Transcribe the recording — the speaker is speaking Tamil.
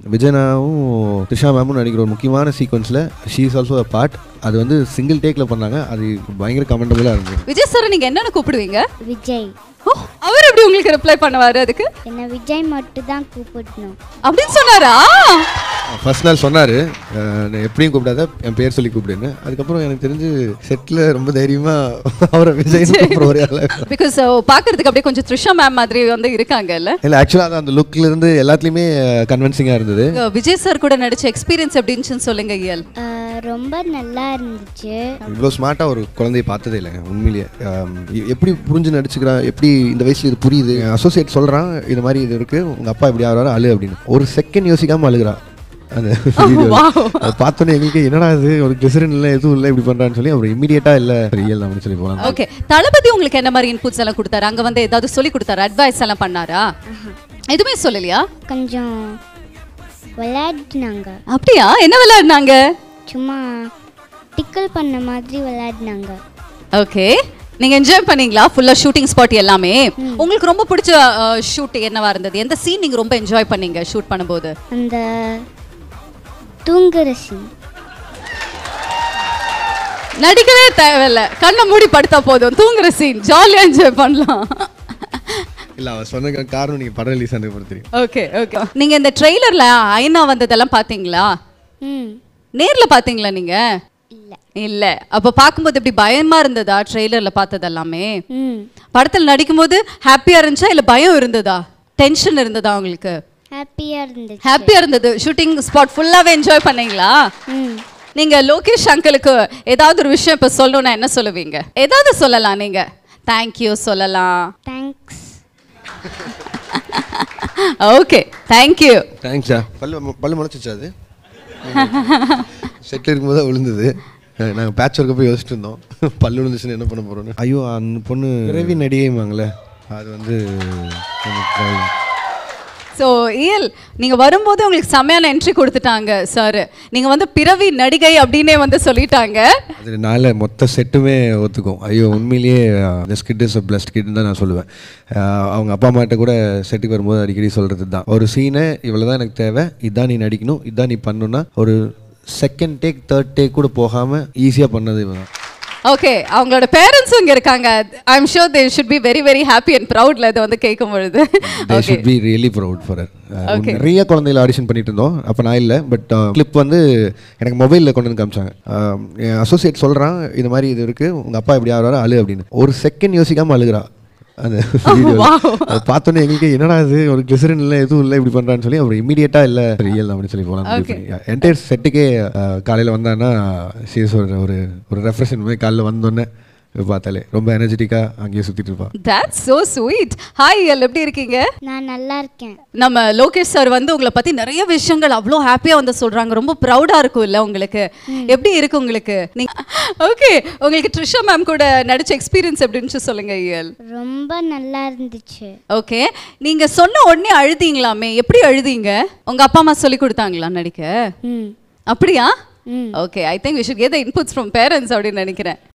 விஜயனாவும் த்ரிஷா மேமும் நடிக்கிற ஒரு முக்கியமான சீக்வன்ஸில் she is also a part. அது வந்து சிங்கிள் டேக்கில் பண்ணாங்க. அது பயங்கர கமெண்டபுளாக இருந்தது. விஜய் சார் நீங்கள் என்னென்னு கூப்பிடுவீங்க? விஜய். அவர் எப்படி உங்களுக்கு ரிப்ளை பண்ணுவார் அதுக்கு? என்ன விஜய் மட்டும் தான் கூப்பிடணும் அப்படின்னு சொன்னாரா? ஃபர்ஸ்ட் நாள் சொன்னார், எப்படியும் கூப்பிடாத என் பேர் சொல்லி கூப்பிடுன்னு. அதுக்கப்புறம் எனக்கு தெரிஞ்சு செட்டில் ரொம்ப தைரியமாக அவரை விஜய் கூப்பிடுவார். பிகாஸ் பார்க்கறதுக்கு அப்படியே கொஞ்சம் த்ரிஷா மேம் மாதிரி வந்து இருக்காங்கல்ல? இல்லை, ஆக்சுவலாக அது அந்த லுக்கில் இருந்து எல்லாத்துலேயுமே கன்வின்சிங்காக இருந்தது. விஜய் சார் கூட நடிச்ச எக்ஸ்பீரியன்ஸ் எப்படி இருந்துச்சுன்னு சொல்லுங்க இயல். ரொம்ப நல்லா இருந்துச்சு. இவ்வளோ ஸ்மார்ட்டாக ஒரு குழந்தைய பார்த்ததே இல்லைங்க உண்மையிலேயே. எப்படி புரிஞ்சு நடிச்சுக்கிறா, எப்படி இந்த வயசுல இது புரியுது. அசோசியேட் சொல்கிறான் இது மாதிரி இது இருக்குது, உங்கள் அப்பா இப்படி ஆகிறாரு அழு அப்படின்னு. ஒரு செகண்ட் யோசிக்காமல் அழுகிறா. அந்த பார்த்தோன்னே எங்களுக்கு என்னடா இது, ஒரு டிசைன் இல்லை எதுவும் இல்லை இப்படி பண்ணுறான்னு சொல்லி அவர் இமீடியட்டாக இல்லை ரியல் அப்படின்னு சொல்லி போகலாம். ஓகே, தளபதி உங்களுக்கு என்ன மாதிரி இன்புட்ஸ் எல்லாம் கொடுத்தாரு? அங்கே வந்து ஏதாவது சொல்லி கொடுத்தாரு, அட்வைஸ் எல்லாம் பண்ணாரா? எதுவுமே சொல்லலையா? கொஞ்சம் விளையாடினாங்க. அப்படியா? என்ன விளையாடினாங்க? சும்மா டிக்கல் பண்ண மாதிரி விளையாடினாங்க. ஓகே, நீங்க என்ஜாய் பண்ணீங்களா? ஃபுல்லா ஷூட்டிங் ஸ்பாட் எல்லாமே. உங்களுக்கு ரொம்ப பிடிச்ச ஷூட் என்னவா இருந்தது? எந்த சீன் நீங்க ரொம்ப என்ஜாய் பண்ணீங்க ஷூட் பண்ணும்போது? அந்த தூங்குற சீன். நடிக்கவே தேவையில்ல, கண்ணை மூடி படுத்தா போதும், தூங்குற சீன் ஜாலியா என்ஜாய் பண்ணலாம். இல்ல, அவர் சொன்ன காரணம் நீங்க படம் ரிலீஸ் ஆனது பொறுத்து தெரியும். Okay okay. நீங்க இந்த ட்ரெய்லர்ல ஐனா வந்ததெல்லாம் பாத்தீங்களா? நேர்ல பாத்தீங்களா நீங்க? இல்ல இல்ல. அப்ப பாக்கும்போது எப்படி பயமா இருந்ததா? ட்ரெய்லர்ல பார்த்தது எல்லாமே. படத்துல நடிக்கும்போது ஹாப்பியா இருந்துச்சா இல்ல பயம் இருந்ததா, டென்ஷன் இருந்ததா உங்களுக்கு? ஹாப்பியா இருந்துச்சு. ஹாப்பியா இருந்தது. ஷூட்டிங் ஸ்பாட் ஃபுல்லாவே என்ஜாய் பண்ணீங்களா? நீங்க லோகேஷ் அங்கிளுக்கு ஏதாவது ஒரு விஷயம் இப்ப சொல்லணும்னா என்ன சொல்லுவீங்க? ஏதாவது சொல்லலாம் நீங்க. தேங்க்யூ சொல்லலாம். தேங்க்ஸ். Okay, thank you. தேங்க்ஸா. பல்லு முளைச்சிச்சா? அது செட்டில் இருக்கும்போது தான் விழுந்தது. நாங்கள் பேட்ச் ஒர்க்க போய் யோசிச்சுட்டு இருந்தோம், பல்லு விழுந்துச்சுன்னு என்ன பண்ண போகிறோன்னு. ஐயோ, அந்த பொண்ணு பிறவி நடிகைமாங்களே, அது வந்து. ஸோ இயல், நீங்கள் வரும்போது உங்களுக்கு செம்மையான என்ட்ரி கொடுத்துட்டாங்க சார். நீங்கள் வந்து பிறவி நடிகை அப்படின்னே வந்து சொல்லிட்டாங்க. அதனால மொத்த செட்டுமே ஒத்துக்கும். ஐயோ, உண்மையிலேயே this kid is a blessed கிட்னு தான் நான் சொல்லுவேன். அவங்க அப்பா அம்மாட்ட கூட செட்டுக்கு வரும்போது அடிக்கடி சொல்கிறது தான், ஒரு சீனை இவ்வளோ தான் எனக்கு தேவை, இதான் நீ நடிக்கணும், இதான் நீ பண்ணணும்னா ஒரு செகண்ட் டேக் தேர்ட் டேக் கூட போகாமல் ஈஸியாக பண்ணது இவன் தான். ஓகே, அவங்களோட பேரண்ட்ஸும் இங்கே இருக்காங்க. I am sure they should be very very happy and ப்ரௌட்ல இதை வந்து கேட்கும் பொழுது. They should be really proud for her. நிறைய குழந்தைகள் ஆடிஷன் பண்ணிட்டு இருந்தோம். அப்போ நான் இல்லை, பட் கிளிப் வந்து எனக்கு மொபைலில் கொண்டு வந்து காமிச்சாங்க. என் அசோசியேட் சொல்கிறான் இது மாதிரி இது இருக்குது, உங்கள் அப்பா இப்படி ஆகிறாரு அழு அப்படின்னு. ஒரு செகண்ட் யோசிக்காமல் அழுகிறா. அந்த பார்த்தோன்னே எங்களுக்கு என்னடா இது, ஒரு கிளிசரின் இல்லை எதுவும் இல்லை இப்படி பண்ணுறான்னு சொல்லி அவர் இமீடியட்டாக இல்லை ரியல் அப்படின்னு சொல்லி போகலாம். என்டையர் செட்டுக்கே காலையில் வந்தான்னா சீரியஸ் ஒரு ரெஃப்ரெஷன் மாதிரி காலையில் வந்தோன்னே பார்த்தாலே ரொம்ப எனர்ஜெட்டிக்காக அங்கேயே சுற்றிட்டு இருப்பா. That's so sweet. ஹாய் இயல், எப்படி இருக்கீங்க? நான் நல்லா இருக்கேன். நம்ம லோகேஷ் சார் வந்து உங்களை பற்றி நிறைய விஷயங்கள் அவ்வளோ ஹாப்பியாக வந்து சொல்கிறாங்க. ரொம்ப ப்ரௌடாக இருக்கும் இல்லை உங்களுக்கு? எப்படி இருக்கு உங்களுக்கு? ஓகே, உங்களுக்கு த்ரிஷா மேம் கூட நடிச்ச எக்ஸ்பீரியன்ஸ் எப்படின்னு சொல்லுங்க இயல். ரொம்ப நல்லா இருந்துச்சு. ஓகே, நீங்கள் சொன்ன உடனே அழுதீங்களாமே, எப்படி அழுதீங்க? உங்கள் அப்பா அம்மா சொல்லி கொடுத்தாங்களா நடிக்க? அப்படியா? ஓகே, I think we should get the inputs from parents அப்படின்னு நினைக்கிறேன்.